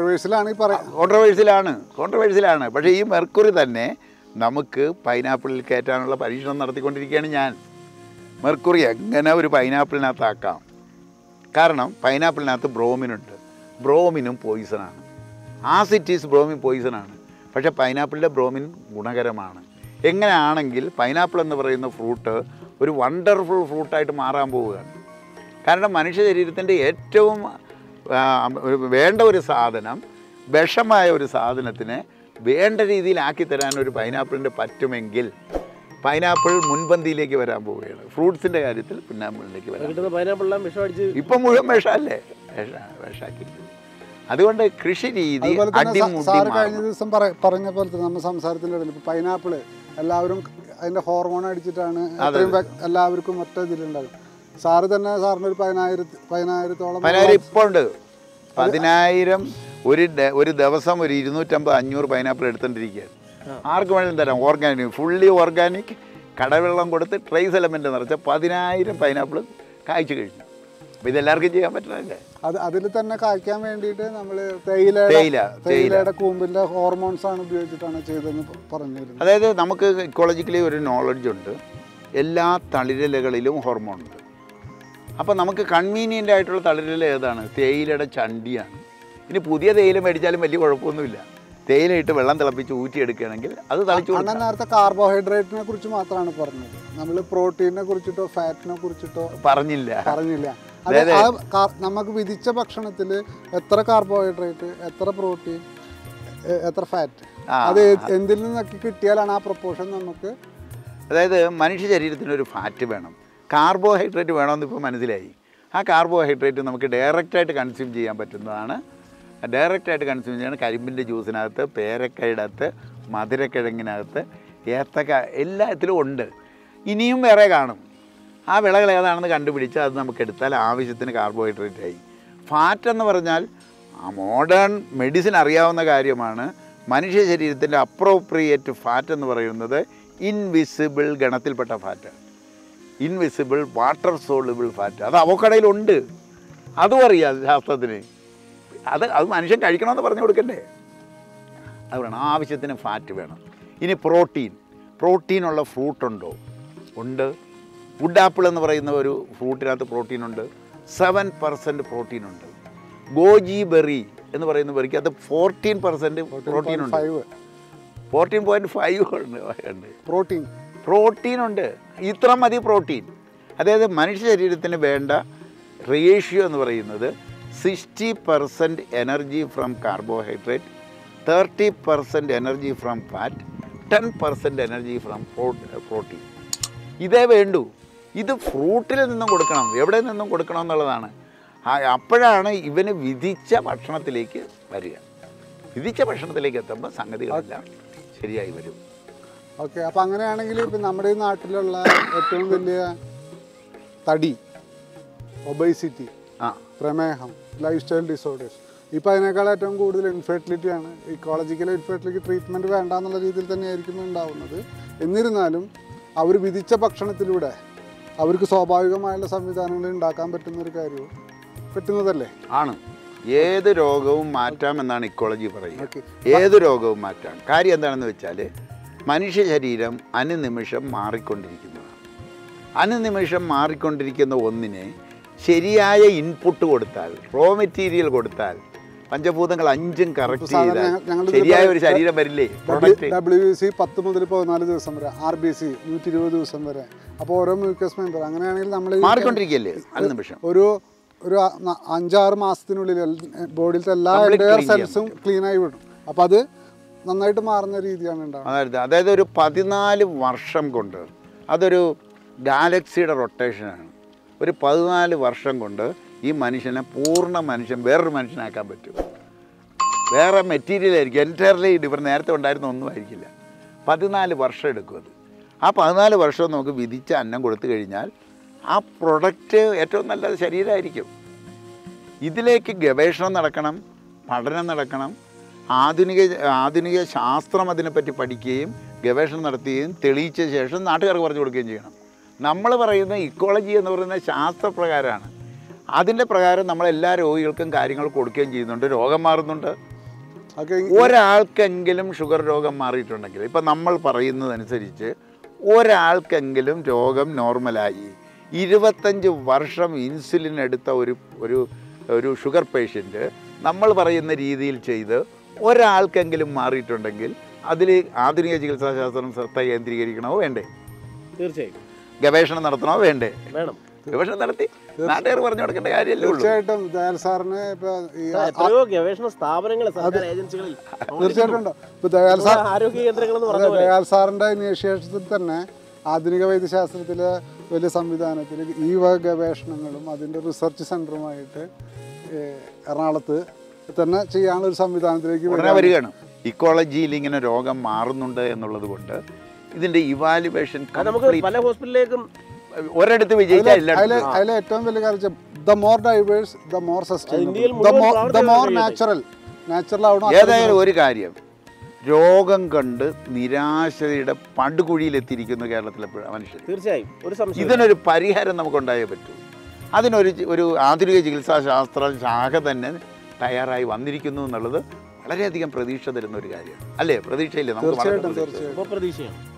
കോൺട്രവേഴ്സിലാണ്. പക്ഷേ ഈ മെർക്കുറി തന്നെ നമുക്ക് പൈനാപ്പിളിൽ കയറ്റാനുള്ള പരീക്ഷണം നടത്തിക്കൊണ്ടിരിക്കുകയാണ് ഞാൻ. മെർക്കുറി എങ്ങനെ ഒരു പൈനാപ്പിളിനകത്താക്കാം? കാരണം പൈനാപ്പിളിനകത്ത് ബ്രോമിനുണ്ട്. ബ്രോമിനും പോയിസണാണ്. Ascites bromine പോയിസണാണ്. പക്ഷേ പൈനാപ്പിളിൻ്റെ ബ്രോമിൻ ഗുണകരമാണ്. എങ്ങനെയാണെങ്കിൽ പൈനാപ്പിൾ എന്ന് പറയുന്ന ഫ്രൂട്ട് ഒരു വണ്ടർഫുൾ ഫ്രൂട്ടായിട്ട് മാറാൻ പോവുകയാണ്. കാരണം മനുഷ്യ ശരീരത്തിൻ്റെ ഏറ്റവും വേണ്ട ഒരു സാധനം, വിഷമായ ഒരു സാധനത്തിനെ വേണ്ട രീതിയിലാക്കി തരാൻ ഒരു പൈനാപ്പിളിൻ്റെ പറ്റുമെങ്കിൽ പൈനാപ്പിൾ മുൻപന്തിയിലേക്ക് വരാൻ പോവുകയാണ്. ഫ്രൂട്ട്സിൻ്റെ കാര്യത്തിൽ പിന്നാമ്പിളിലേക്ക് വരാൻ. ഇപ്പം മുഴുവൻ വിഷമല്ലേ, വിഷാക്കി. അതുകൊണ്ട് കൃഷി രീതി കഴിഞ്ഞ ദിവസം പറഞ്ഞ പോലെ തന്നെ നമ്മുടെ സംസാരത്തിൻ്റെ ഇടയിൽ പൈനാപ്പിള് എല്ലാവരും അതിൻ്റെ ഹോർമോൺ അടിച്ചിട്ടാണ് എല്ലാവർക്കും ഒറ്റ ഇതിലുണ്ടാകും. സാറ് തന്നെ സാറിന് ഒരു 10,000 ഇപ്പോൾ ഉണ്ട്. 10,000 ഒരു ദിവസം ഒരു 250-500 പൈനാപ്പിൾ എടുത്തോണ്ടിരിക്കുകയാണ്. ആർക്ക് വേണമെങ്കിലും തരാം. ഓർഗാനിക്, ഫുള്ളി ഓർഗാനിക്, കടവെള്ളം കൊടുത്ത് ട്രേസ് എലമെന്റ് നിറച്ച 10,000 പൈനാപ്പിൾ കായ്ച്ചു കഴിഞ്ഞു. അപ്പോൾ ഇതെല്ലാവർക്കും ചെയ്യാൻ പറ്റണല്ലേ? അതിൽ തന്നെ കായ്ക്കാൻ വേണ്ടിയിട്ട് നമ്മൾ തേയിലയുടെ കൂമ്പിൻ്റെ ഹോർമോൺസ് ആണ് ഉപയോഗിച്ചിട്ടാണ് ചെയ്തതെന്ന് പറഞ്ഞിരുന്നത്. അതായത് നമുക്ക് ഇക്കോളജിക്കലി ഒരു നോളജ് ഉണ്ട്, എല്ലാ തളിരിലകളിലും ഹോർമോൺ ഉണ്ട്. അപ്പോൾ നമുക്ക് കൺവീനിയൻ്റ് ആയിട്ടുള്ള തളിരില ഏതാണ്? തേയിലയുടെ ചണ്ടിയാണ്. ഇനി പുതിയ തേയില മേടിച്ചാലും വലിയ കുഴപ്പമൊന്നുമില്ല. തേയില ഇട്ട് വെള്ളം തിളപ്പിച്ച് ഊറ്റിയെടുക്കുകയാണെങ്കിൽ അത് തളിച്ചു. നേരത്തെ കാർബോഹൈഡ്രേറ്റിനെ കുറിച്ച് മാത്രമാണ് പറഞ്ഞത്, നമ്മൾ പ്രോട്ടീനെ കുറിച്ചിട്ടോ ഫാറ്റിനെ കുറിച്ചിട്ടോ പറഞ്ഞില്ല. നമുക്ക് വിധിച്ച ഭക്ഷണത്തിൽ എത്ര കാർബോഹൈഡ്രേറ്റ്, എത്ര പ്രോട്ടീൻ, എത്ര ഫാറ്റ്, അത് എന്തിൽ നിന്നൊക്കെ കിട്ടിയാലാണ് ആ പ്രൊപ്പോർഷൻ നമുക്ക്. അതായത് മനുഷ്യ ശരീരത്തിനൊരു ഫാറ്റ് വേണം, കാർബോഹൈഡ്രേറ്റ് വേണമെന്ന് ഇപ്പോൾ മനസ്സിലായി. ആ കാർബോഹൈഡ്രേറ്റ് നമുക്ക് ഡയറക്റ്റായിട്ട് കൺസ്യൂം ചെയ്യാൻ പറ്റുന്നതാണ്. ഡയറക്റ്റായിട്ട് കൺസ്യൂം ചെയ്യണം. കരിമ്പിൻ്റെ ജ്യൂസിനകത്ത്, പേരക്കയുടെ അകത്ത്, മധുരക്കിഴങ്ങിനകത്ത്, ഏത്തക്ക, എല്ലാത്തിലും ഉണ്ട്. ഇനിയും വേറെ കാണും. ആ വിളകൾ ഏതാണെന്ന് കണ്ടുപിടിച്ച് അത് നമുക്കെടുത്താൽ ആവശ്യത്തിന് കാർബോഹൈഡ്രേറ്റ് ആയി. ഫാറ്റ് എന്ന് പറഞ്ഞാൽ മോഡേൺ മെഡിസിൻ അറിയാവുന്ന കാര്യമാണ്. മനുഷ്യ ശരീരത്തിൻ്റെ അപ്രോപ്രിയേറ്റ് ഫാറ്റ് എന്ന് പറയുന്നത് ഇൻവിസിബിൾ ഗണത്തിൽപ്പെട്ട ഫാറ്റാണ്. Invisible water soluble fat. അത് അവക്കടയിലുണ്ട്, അതും അറിയാം ശാസ്ത്രത്തിന്. അത് മനുഷ്യൻ കഴിക്കണമെന്ന് പറഞ്ഞു കൊടുക്കണ്ടേ? അത് വേണം, ആവശ്യത്തിന് ഫാറ്റ് വേണം. ഇനി പ്രോട്ടീനുള്ള ഫ്രൂട്ടുണ്ടോ? ഉണ്ട്. വുഡ് ആപ്പിൾ എന്ന് പറയുന്ന ഒരു ഫ്രൂട്ടിനകത്ത് പ്രോട്ടീനുണ്ട്, 7% പ്രോട്ടീനുണ്ട്. ഗോജി ബെറി എന്ന് പറയുന്ന ബെറിക്ക് അത് 14% പ്രോട്ടീനുണ്ട്. 14.5 ഉണ്ട് പ്രോട്ടീനുണ്ട്. ഇത്ര മതി പ്രോട്ടീൻ. അതായത് മനുഷ്യ ശരീരത്തിന് വേണ്ട റേഷ്യോ എന്ന് പറയുന്നത് 60% energy from carbohydrate, 30% energy from fat, 10% energy from protein. ഇതേ വേണ്ടൂ. ഇത് ഫ്രൂട്ടിൽ നിന്നും കൊടുക്കണം, എവിടെ നിന്നും കൊടുക്കണം എന്നുള്ളതാണ്. അപ്പോഴാണ് ഇവന് വിധിച്ച ഭക്ഷണത്തിലേക്ക് വരിക. വിധിച്ച ഭക്ഷണത്തിലേക്ക് എത്തുമ്പോൾ സംഗതികളെല്ലാം ശരിയായി വരും. ഓക്കെ, അപ്പോൾ അങ്ങനെയാണെങ്കിൽ ഇപ്പം നമ്മുടെ ഈ നാട്ടിലുള്ള ഏറ്റവും വലിയ തടി, ഒബേസിറ്റി, പ്രമേഹം, ലൈഫ് സ്റ്റൈൽ ഡിസോർഡേഴ്സ്, ഇപ്പോൾ അതിനേക്കാൾ ഏറ്റവും കൂടുതൽ ഇൻഫെർട്ടിലിറ്റിയാണ്. ഇക്കോളജിക്കൽ ഇൻഫെർട്ടിലിറ്റി ട്രീറ്റ്മെൻറ്റ് വേണ്ട എന്നുള്ള രീതിയിൽ തന്നെയായിരിക്കും ഉണ്ടാവുന്നത്. എന്നിരുന്നാലും അവർ വിധിച്ച ഭക്ഷണത്തിലൂടെ അവർക്ക് സ്വാഭാവികമായുള്ള സംവിധാനങ്ങൾ ഉണ്ടാക്കാൻ പറ്റുന്നൊരു കാര്യവും പറ്റുന്നതല്ലേ? ആണ്. ഏത് രോഗവും മാറ്റാം എന്നാണ് ഇക്കോളജി പറയുന്നത്. ഏത് രോഗവും മാറ്റാം. കാര്യം എന്താണെന്ന് വെച്ചാൽ മനുഷ്യ ശരീരം അനുനിമിഷം മാറിക്കൊണ്ടിരിക്കുന്നതാണ്. അനുനിമിഷം മാറിക്കൊണ്ടിരിക്കുന്ന ഒന്നിനെ ശരിയായ ഇൻപുട്ട് കൊടുത്താൽ, റോ മെറ്റീരിയൽ കൊടുത്താൽ, പഞ്ചഭൂതങ്ങൾ 5ഉം കറക്റ്റ് ചെയ്താൽ ശരിയായ ഒരു ശരീരം വരില്ലേ? WBC 10 മുതൽ 14 ദിവസം വരെ, RBC 120 ദിവസം വരെ. അപ്പോൾ ഓരോ മ്യൂക്കസ് മെമ്പർ അങ്ങനെയാണെങ്കിൽ നമ്മൾ മാറിക്കൊണ്ടിരിക്കുകയല്ലേ അനുനിമിഷം. ഒരു 5-6 മാസത്തിനുള്ളിൽ ബോഡിയിലത്തെ എല്ലാ എയർ സെൽസും ക്ലീനായി വിടും. അപ്പോൾ അത് നന്നായിട്ട് മാറുന്ന രീതിയാണ് ഉണ്ടാകുന്നത്. അതായത് ഒരു 14 വർഷം കൊണ്ട്, അതൊരു ഗാലക്സിയുടെ റൊട്ടേഷനാണ്. ഒരു 14 വർഷം കൊണ്ട് ഈ മനുഷ്യനെ പൂർണ്ണ മനുഷ്യൻ വേറൊരു മനുഷ്യനാക്കാൻ പറ്റും. വേറെ മെറ്റീരിയൽ ആയിരിക്കും, എൻറ്റയർലി ഡിഫറെൻ്റ്. നേരത്തെ ഉണ്ടായിരുന്ന ഒന്നും ആയിരിക്കില്ല. 14 വർഷം എടുക്കും അത്. ആ 14 വർഷവും നമുക്ക് വിധിച്ച അന്നം കൊടുത്തു കഴിഞ്ഞാൽ ആ പ്രൊഡക്റ്റ് ഏറ്റവും നല്ല ശരീരമായിരിക്കും. ഇതിലേക്ക് ഗവേഷണം നടക്കണം, പഠനം നടക്കണം. ആധുനിക ശാസ്ത്രം അതിനെപ്പറ്റി പഠിക്കുകയും ഗവേഷണം നടത്തുകയും തെളിയിച്ച ശേഷം നാട്ടുകാർക്ക് പറഞ്ഞു കൊടുക്കുകയും ചെയ്യണം. നമ്മൾ പറയുന്ന ഇക്കോളജി എന്ന് പറയുന്ന ശാസ്ത്രപ്രകാരമാണ്. അതിൻ്റെ പ്രകാരം നമ്മളെല്ലാ രോഗികൾക്കും കാര്യങ്ങൾ കൊടുക്കുകയും ചെയ്യുന്നുണ്ട്, രോഗം മാറുന്നുണ്ട്. ഒരാൾക്കെങ്കിലും ഷുഗർ രോഗം മാറിയിട്ടുണ്ടെങ്കിൽ, ഇപ്പം നമ്മൾ പറയുന്നതനുസരിച്ച് ഒരാൾക്കെങ്കിലും രോഗം നോർമലായി 25 വർഷം ഇൻസുലിൻ എടുത്ത ഒരു ഷുഗർ പേഷ്യൻറ്റ് നമ്മൾ പറയുന്ന രീതിയിൽ ചെയ്ത് ഒരാൾക്കെങ്കിലും മാറിയിട്ടുണ്ടെങ്കിൽ അതിൽ ആധുനിക ചികിത്സാശാസ്ത്രം ശ്രദ്ധ കേന്ദ്രീകരിക്കണമോ വേണ്ടേ? തീർച്ചയായും. ഗവേഷണം നടത്തണോ വേണ്ടേ? വേണം. ഗവേഷണം നടത്തി നാട്ടുകാർ പറഞ്ഞു കൊടുക്കേണ്ട കാര്യമല്ലേ ഉള്ളൂ. തീർച്ചയായിട്ടും ദയാൽ സാറിന് എത്രയോ ഗവേഷണ സ്ഥാപനങ്ങൾ, സർക്കാർ ഏജൻസികളിൽ തീർച്ചയായിട്ടും ഉണ്ട്. ഇപ്പോൾ ദയാൽ സാർ ആരോഗ്യ കേന്ദ്രങ്ങളെന്ന് പറഞ്ഞ പോലെ ദയാൽ സാറിൻ്റെ ഇനീഷ്യേഷത്തിൽ തന്നെ ആധുനിക വൈദ്യശാസ്ത്രത്തിലെ വലിയ സംവിധാനത്തിൽ ഈ വക ഗവേഷണങ്ങളും അതിൻ്റെ റിസർച്ച് സെൻ്ററുമായിട്ട് എറണാകുളത്ത് തന്നെ ചെയ്യാനുള്ള ഒരു സംവിധാനത്തിലേക്ക് ഉടനെ വരികയാണ്. ഇക്കോളജിയിൽ ഇങ്ങനെ രോഗം മാറുന്നുണ്ട് എന്നുള്ളത് കൊണ്ട് ഇതിൻ്റെ ഇവാലുവേഷൻ നമുക്ക് പല ഹോസ്പിറ്റലിലേക്കും ഒരിടത്ത് വിജയിച്ചില്ല. അതിലെ ഏറ്റവും വലിയ കാര്യം the more diverse the more sustainable the more natural ആവണം. ഏതായാലും ഒരു കാര്യം, രോഗം കണ്ട് നിരാശയുടെ പടുകുഴിയിലെത്തിയിരിക്കുന്നു കേരളത്തിലെ മനുഷ്യർ. തീർച്ചയായും ഒരു സംശയം. ഇതിനൊരു പരിഹാരം നമുക്കുണ്ടായേ പറ്റൂ. അതിനൊരു ആധുനിക ചികിത്സാശാസ്ത്ര ശാഖ തന്നെ തയ്യാറായി വന്നിരിക്കുന്നു എന്നുള്ളത് വളരെയധികം പ്രതീക്ഷ തരുന്ന ഒരു കാര്യമാണ്, അല്ലേ? പ്രതീക്ഷയില്ലേ നമുക്ക്? പ്രതീക്ഷയാണ്.